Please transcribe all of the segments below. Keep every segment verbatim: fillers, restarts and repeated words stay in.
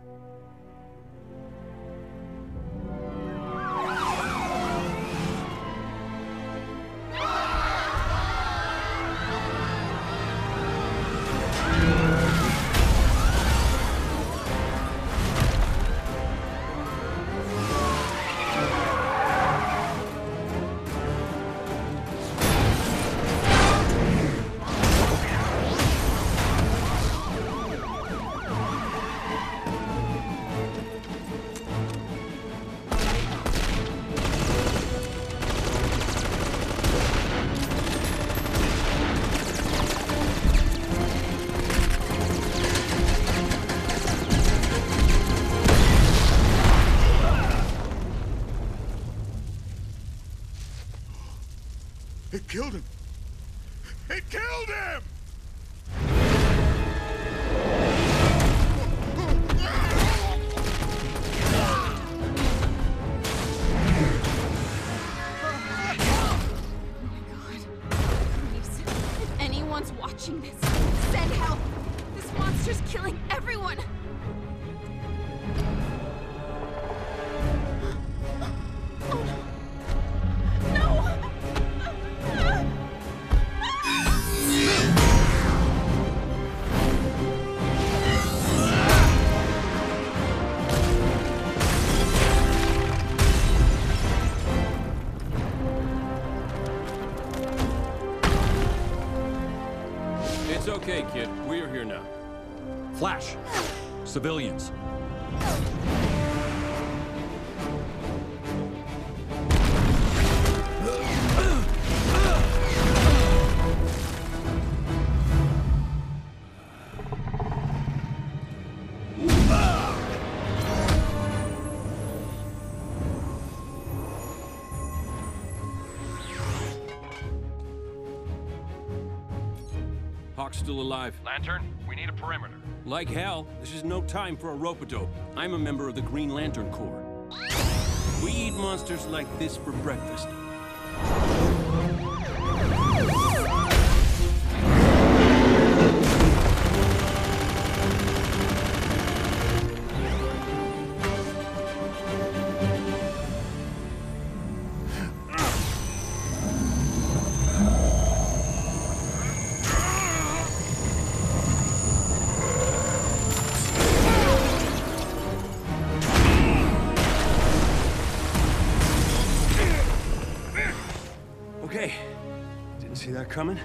It killed him! It killed him! If anyone's watching this, send help! This monster's killing everyone! Oh no! No! It's okay, kid. We're here now. Flash! Civilians. Hawk's still alive. Lantern, we need a perimeter. Like hell, this is no time for a rope-a-dope. I'm a member of the Green Lantern Corps. We eat monsters like this for breakfast. Okay, didn't see that coming.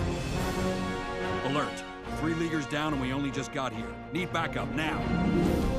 Alert. Three leaguers down and we only just got here. Need backup now.